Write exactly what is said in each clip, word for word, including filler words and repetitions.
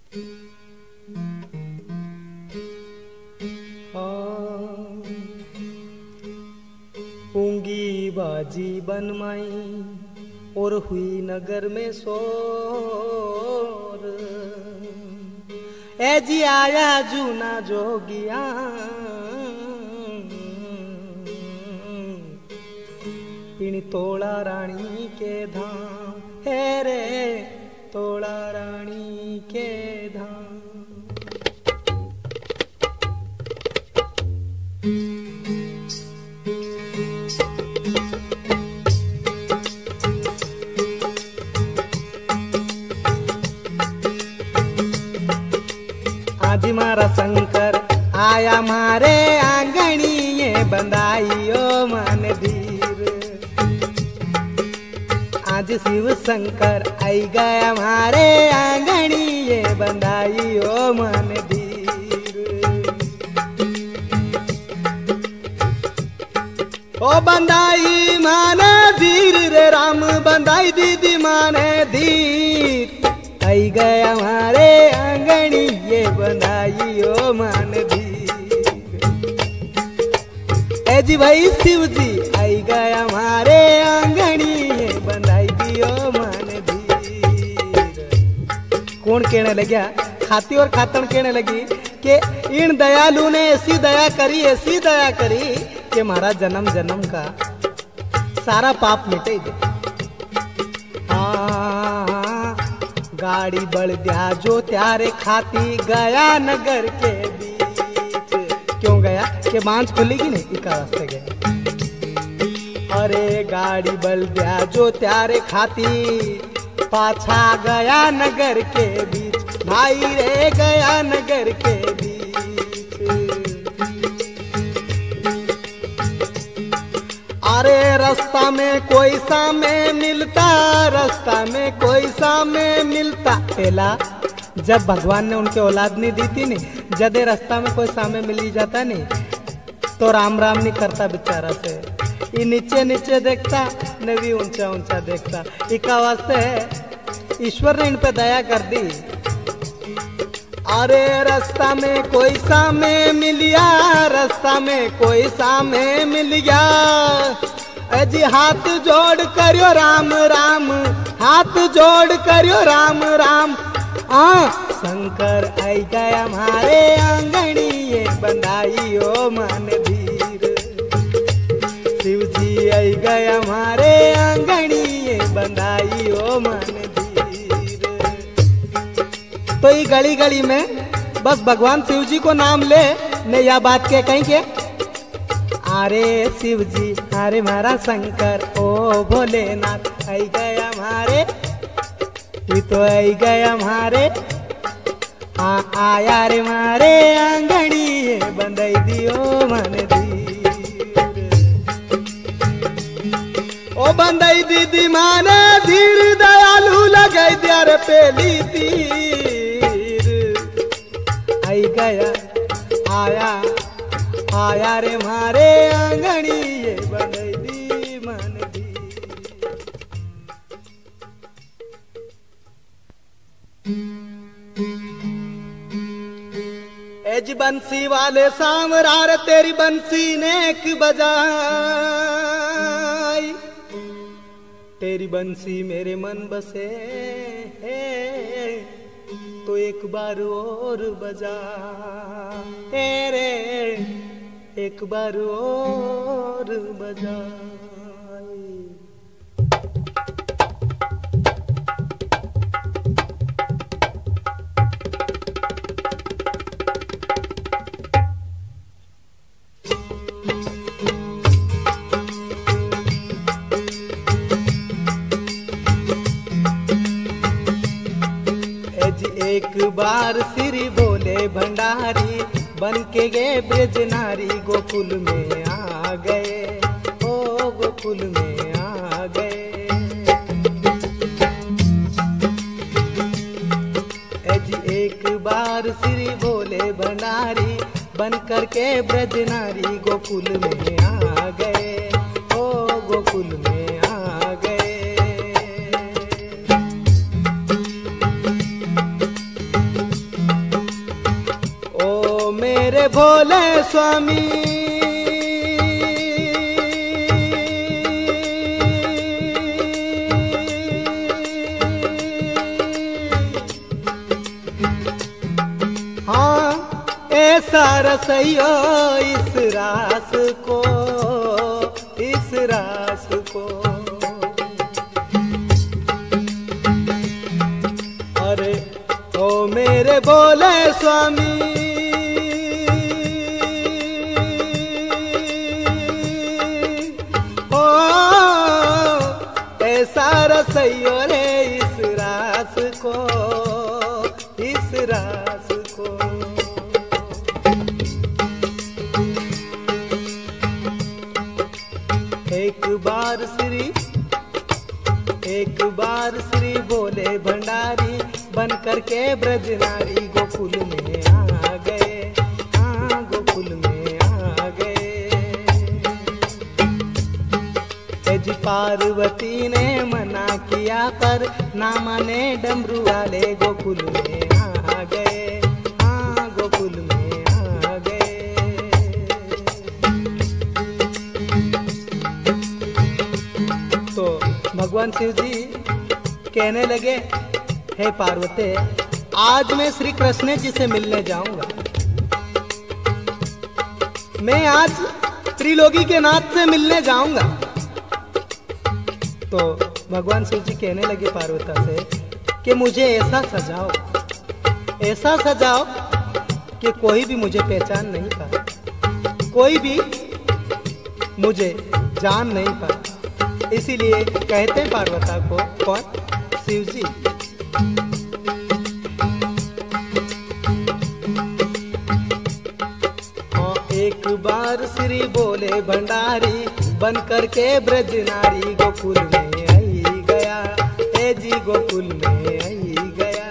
पूंगी बाजी बनमाई और हुई नगर में शोर, ए जी आया जूना जोगिया पिणी तोड़ा रानी के धाम, हे रे तोड़ा रानी के धाम। आज मारा शंकर आया मारे आंगणी, ये बंदाइयो मन धीर। आज शिव शंकर आई गया मारे आंगणी, ये बंदाइयो मन धीर। ओ बंदाई माने धीर रे राम, बंदाई दीदी माने धीर। आई गया हमारे आंगणी, ये बंदाइयो मन धीर। ए जी भाई शिव जी आई गया हमारे आंगणी, ये बंदाई दियो मन धीर। कौन कहने लगा, खाती और खातन कहने लगी कि इन दयालु ने ऐसी दया करी, ऐसी दया करी कि हमारा जन्म जन्म का सारा पाप मिटे दे। गाड़ी बढ़ दिया जो त्यारे खाती गया नगर के बीच। क्यों गया कि मांझ खुलेगी नहीं, इका रास्ते गया। अरे गाड़ी बढ़ दिया जो त्यारे खाती पाछा गया नगर के बीच, भाई रे गया नगर के बीच। अरे रास्ता में कोई सामे मिलता, रास्ता में कोई सामे मिलता। पहला जब भगवान ने उनके औलाद नहीं दी थी नहीं, जदे रास्ता में कोई सामे मिल ही जाता नहीं तो राम राम नहीं करता बेचारा से। ये नीचे नीचे देखता, न भी ऊंचा ऊंचा देखता। इका वास्ते ईश्वर ने इन पे दया कर दी। अरे रास्ता में कोई सामे मिल गया, रास्ता में कोई सामे मिल गया। अजी हाथ जोड़ करियो राम राम, हाथ जोड़ करियो राम राम। आ शंकर आई गया हमारे आंगणी, ये बंदाइयो मन धीर। शिव जी आई गया हमारे आंगणी, ये बंदाइयो मन धीर। तो ये गली गली में बस भगवान शिव जी को नाम ले ने या बात के कहीं के, अरे शिव जी अरे मारा शंकर ओ भोलेनाथ आई गया हमारे, ये तो आई गया हमारे। आ आया रे मारे आंगणी, ये बंदाई दियो मन धीर। ओ बंदाई दीदी माने धीर, दयालु लगाई दिया रे पेली तीर। आई गया आया आया रे मारे आंगणी, ये बंदाई दी मन धीर। एज बंसी वाले सामरार तेरी बंसी ने एक बजाई, तेरी बंसी मेरे मन बसे है तो एक बार और बजा तेरे, एक बार और बजा। एक बार श्री भोले भंडारी बन के गए ब्रजनारी, गोकुल में आ गए ओ गोकुल में आ गए। एक बार श्री भोले भंडारी बन कर के ब्रजनारी, गोकुल में आ गए ओ गोकुल में आ गए। मेरे भोले स्वामी हाँ ऐसा रसइयो इस रास को, इस रास को। अरे ओ मेरे भोले स्वामी ओ ऐसा रसइयो रे इस रास को, इस रास को। एक बार श्री एक बार श्री भोले भंडारी बन करके ब्रज नारी गोकुल में आ गए, हाँ गोकुल में आ गए। तेज पार्वती ने मना किया पर ना माने डमरू वाले गोकुल में आ गए, हाँ गोकुल में आ गए। तो भगवान शिव जी कहने लगे, हे पार्वती आज मैं श्री कृष्ण जी से मिलने जाऊंगा। मैं आज त्रिलोकी के नाथ से मिलने जाऊंगा। तो भगवान शिव जी कहने लगे पार्वती से कि मुझे ऐसा सजाओ, ऐसा सजाओ कि कोई भी मुझे पहचान नहीं पाए, कोई भी मुझे जान नहीं पाए। इसीलिए कहते हैं पार्वती को कौन? शिव जी। एक बार श्री बोले भंडारी बन करके ब्रज नारी गोकुल में आई गया, ए जी गोकुल में आई गया।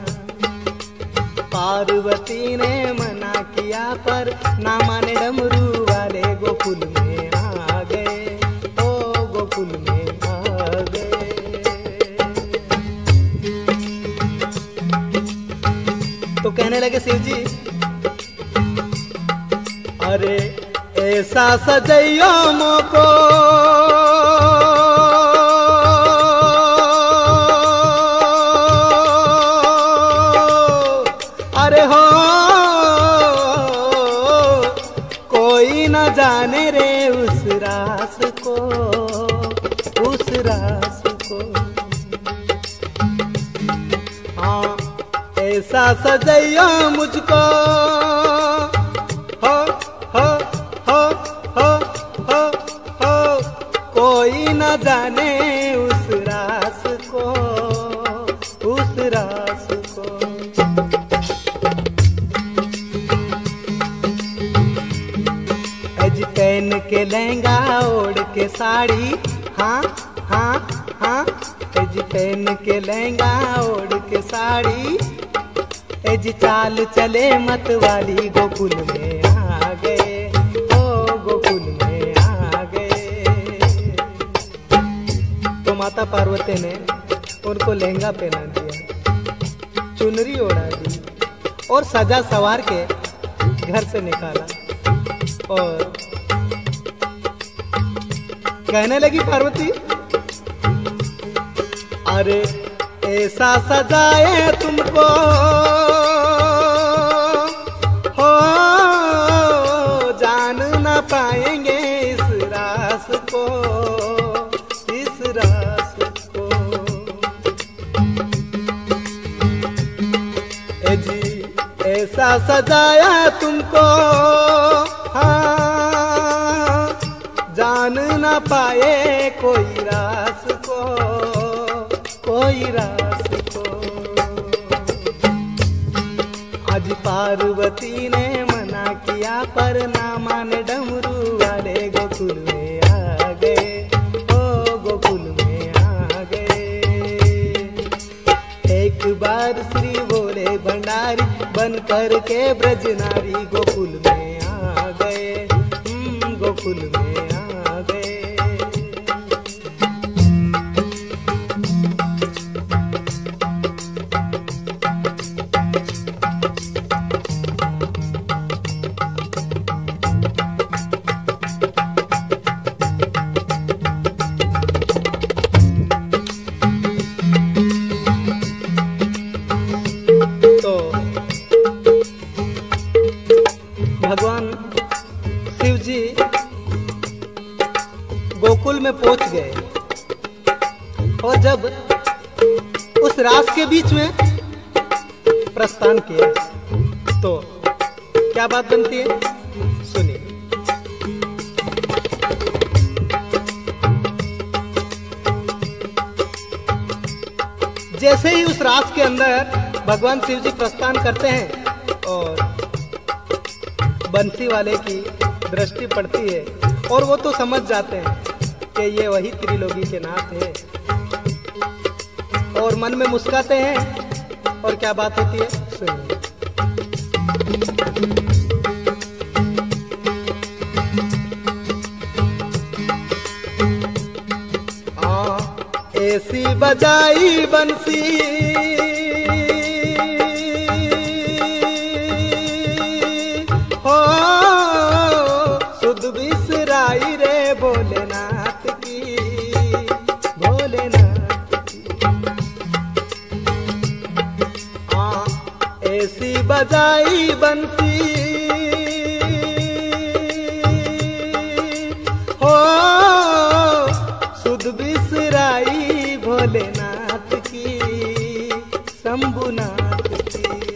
पार्वती ने मना किया पर ना माने डमरू वाले गोकुल में आ गए, ओ गोकुल में आ गए। तो कहने लगे शिव जी, अरे ऐसा सजइयो मोको अरे हो कोई न जाने रे उस रास को, उस रास को। हाँ ऐसा सजइयो मुझको हो हो हो हो हो हो कोई न जाने उस रास को, उस रास को। अज पहन के लहंगा ओढ़ के साड़ी, हाँ हाँ हाँ अज पहन के लहंगा ओढ़ के साड़ी, अज चाल चले मत वाली गोकुल में आ गए, ओ गोकुल में आ गए। तो माता पार्वती ने उनको लहंगा पहना दिया, चुनरी ओढ़ा दी और सजा सवार के घर से निकाला। और कहने लगी पार्वती, अरे ऐसा सजाए तुमको हो जान ना पाएंगे इस रास को, इस रास को। ए जी ऐसा सजाया तुमको हाँ जान ना पाए कोई रास को, कोई रास को। आज पार्वती ने मना किया पर ना माने डमरू वाले गोकुल में आ गए, ओ गोकुल में आ गए। एक बार श्री बोले भंडारी बन कर के ब्रज नारी गोकुल में आ गए, गोकुल में आ गए। के बीच में प्रस्थान किया, तो क्या बात बनती है, सुनिए। जैसे ही उस रास के अंदर भगवान शिव जी प्रस्थान करते हैं और बंसी वाले की दृष्टि पड़ती है और वो तो समझ जाते हैं कि ये वही त्रिलोकी के नाथ है, और मन में मुस्काते हैं। और क्या बात होती है, सुनिए। ऐसी बजाई बंसी हो सुध बिसराई रे भोलेनाथ की, भोलेनाथ की। हाँ, ऐसी बजाई बंसी हो सुध बिसराई भोलेनाथ की, शंभुनाथ की।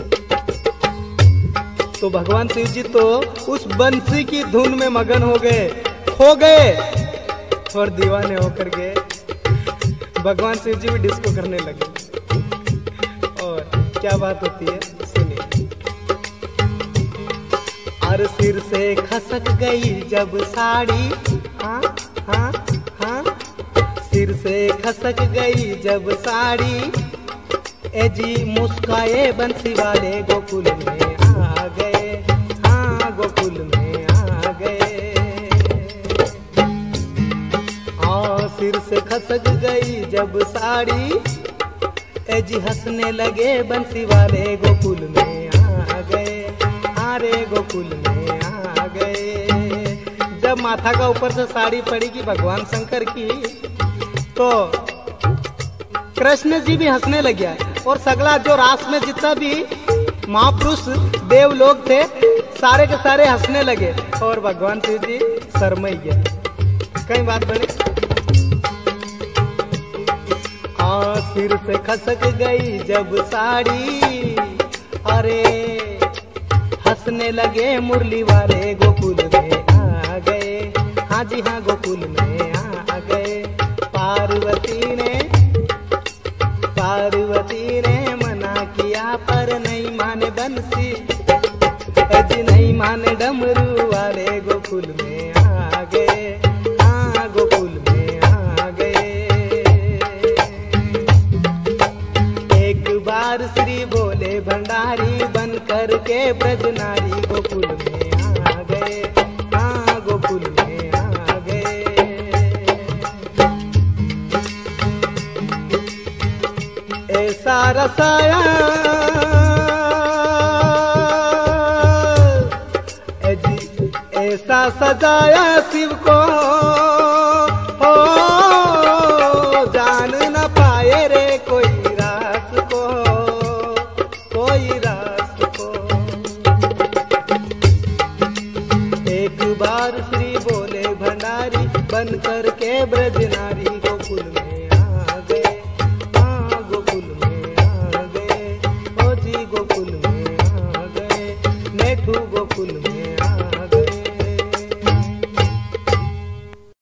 तो भगवान शिव जी तो उस बंसी की धुन में मगन हो गए, खो गए और दीवाने होकर गए। भगवान शिव जी भी डिस्को करने लगे। और क्या बात होती है, सुनिए। और सिर से खसक गई जब साड़ी, हाँ हाँ हाँ, सिर से खसक गई जब साड़ी, ए जी मुस्काए बंसी वाले गोकुल में आ गए, हाँ गोकुल में आ गए। हाँ, सिर से खसक गई जब साड़ी, ए जी हंसने लगे बंसी वाले गोकुल में आ गए, हाँ रे गोकुल में आ गए। जब माथा का ऊपर से साड़ी पड़ेगी भगवान शंकर की, तो कृष्ण जी भी हंसने लग गया, और सगला जो रास में जितना भी महापुरुष देव लोग थे सारे के सारे हंसने लगे, और भगवान शिव जी शर्मा गए। कई बात बने। हाँ, सिर से खसक गई जब साड़ी, अरे हंसने लगे मुरली वाले गोकुल में आ गए, हाँ जी हाँ गोकुल में आ गए। पार्वती ने पार्वती ने मना किया पर नहीं माने बंसी, जी नहीं माने डमरू वाले गोकुल में आ गए, हाँ गोकुल में आ गए। एक बार श्री भोले भंडारी बन कर के ब्रजनारी गोकुल में आ गए, हाँ गोकुल में आ गए। ऐसा रसाया ऐसा सजाया शिव को, हो जान न पाए रे कोई रास को, कोई रास को। एक बार श्री भोले भंडारी बन कर के ब्रजनारी गोकुल में आ गए, हाँ गोकुल में आ गए, ओ जी गोकुल में आ गए, नेठू गोकुल में आ